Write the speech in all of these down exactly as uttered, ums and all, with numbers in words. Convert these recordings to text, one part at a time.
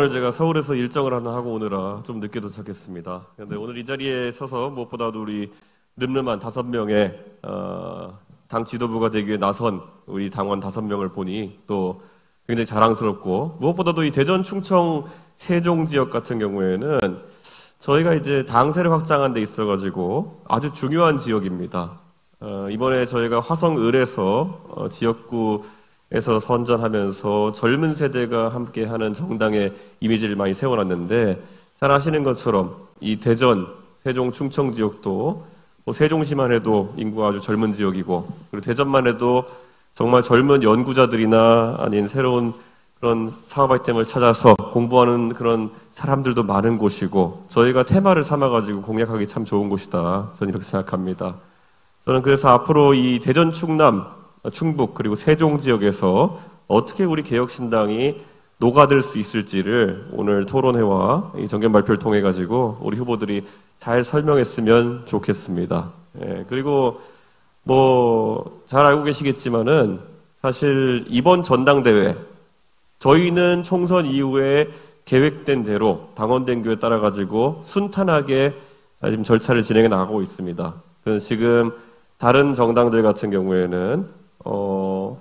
오늘 제가 서울에서 일정을 하나 하고 오느라 좀 늦게 도착했습니다. 그런데 오늘 이 자리에 서서 무엇보다도 우리 늠름한 다섯 명의 어, 당 지도부가 되기 위해 나선 우리 당원 다섯 명을 보니 또 굉장히 자랑스럽고, 무엇보다도 이 대전, 충청, 세종 지역 같은 경우에는 저희가 이제 당세를 확장한 데 있어가지고 아주 중요한 지역입니다. 어, 이번에 저희가 화성을에서 어, 지역구에서 선전하면서 젊은 세대가 함께하는 정당의 이미지를 많이 세워놨는데, 잘 아시는 것처럼 이 대전, 세종, 충청 지역도 뭐 세종시만 해도 인구가 아주 젊은 지역이고, 그리고 대전만 해도 정말 젊은 연구자들이나 아닌 새로운 그런 사업 아이템을 찾아서 공부하는 그런 사람들도 많은 곳이고, 저희가 테마를 삼아가지고 공략하기 참 좋은 곳이다, 저는 이렇게 생각합니다. 저는 그래서 앞으로 이 대전, 충남, 충북 그리고 세종 지역에서 어떻게 우리 개혁신당이 녹아들 수 있을지를 오늘 토론회와 이 정견 발표를 통해 가지고 우리 후보들이 잘 설명했으면 좋겠습니다. 예, 그리고 뭐 잘 알고 계시겠지만은 사실 이번 전당대회, 저희는 총선 이후에 계획된 대로 당원된 교에 따라 가지고 순탄하게 지금 절차를 진행해 나가고 있습니다. 그래서 지금 다른 정당들 같은 경우에는 어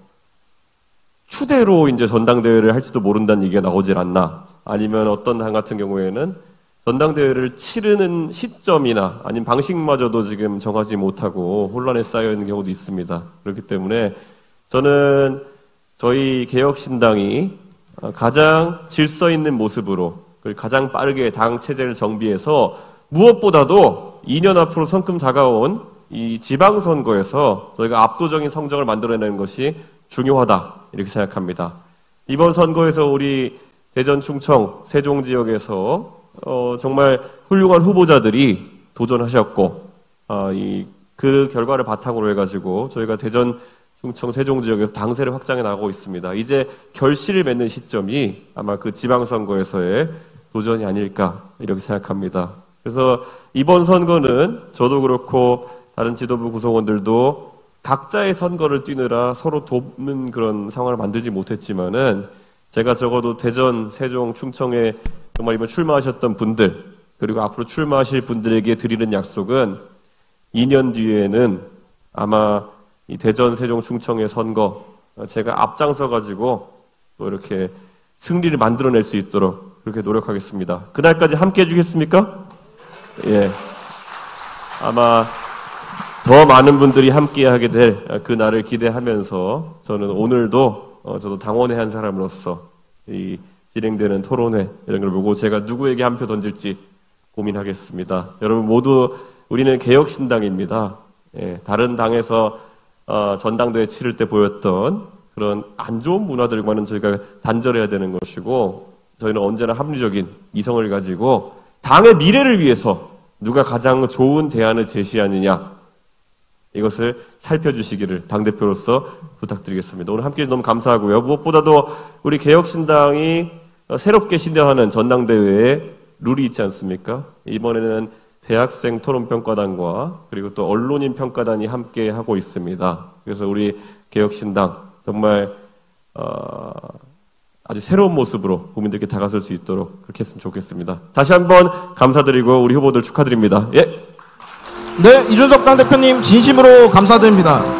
추대로 이제 전당대회를 할지도 모른다는 얘기가 나오질 않나, 아니면 어떤 당 같은 경우에는 전당대회를 치르는 시점이나 아니면 방식마저도 지금 정하지 못하고 혼란에 쌓여 있는 경우도 있습니다. 그렇기 때문에 저는 저희 개혁신당이 가장 질서 있는 모습으로, 그리고 가장 빠르게 당 체제를 정비해서 무엇보다도 이 년 앞으로 성큼 다가온 이 지방선거에서 저희가 압도적인 성적을 만들어내는 것이 중요하다, 이렇게 생각합니다. 이번 선거에서 우리 대전, 충청, 세종 지역에서 어, 정말 훌륭한 후보자들이 도전하셨고, 어, 이, 그 결과를 바탕으로 해가지고 저희가 대전, 충청, 세종 지역에서 당세를 확장해 나가고 있습니다. 이제 결실을 맺는 시점이 아마 그 지방선거에서의 도전이 아닐까, 이렇게 생각합니다. 그래서 이번 선거는 저도 그렇고 다른 지도부 구성원들도 각자의 선거를 뛰느라 서로 돕는 그런 상황을 만들지 못했지만은, 제가 적어도 대전, 세종, 충청에 정말 이번 출마하셨던 분들, 그리고 앞으로 출마하실 분들에게 드리는 약속은 이 년 뒤에는 아마 이 대전, 세종, 충청의 선거 제가 앞장서가지고 또 이렇게 승리를 만들어낼 수 있도록 그렇게 노력하겠습니다. 그날까지 함께 해주겠습니까? 예. 아마 더 많은 분들이 함께 하게 될 그 날을 기대하면서 저는 오늘도 어, 저도 당원의 한 사람으로서 이 진행되는 토론회 이런 걸 보고 제가 누구에게 한 표 던질지 고민하겠습니다. 여러분 모두 우리는 개혁신당입니다. 예, 다른 당에서 어, 전당대회 치를 때 보였던 그런 안 좋은 문화들과는 저희가 단절해야 되는 것이고, 저희는 언제나 합리적인 이성을 가지고 당의 미래를 위해서 누가 가장 좋은 대안을 제시하느냐, 이것을 살펴주시기를 당대표로서 부탁드리겠습니다. 오늘 함께해 주셔서 너무 감사하고요. 무엇보다도 우리 개혁신당이 새롭게 신뢰하는 전당대회에 룰이 있지 않습니까? 이번에는 대학생 토론평가단과 그리고 또 언론인 평가단이 함께 하고 있습니다. 그래서 우리 개혁신당 정말 어, 아주 새로운 모습으로 국민들께 다가설 수 있도록 그렇게 했으면 좋겠습니다. 다시 한번 감사드리고 우리 후보들 축하드립니다. 예. 네, 이준석 당대표님 진심으로 감사드립니다.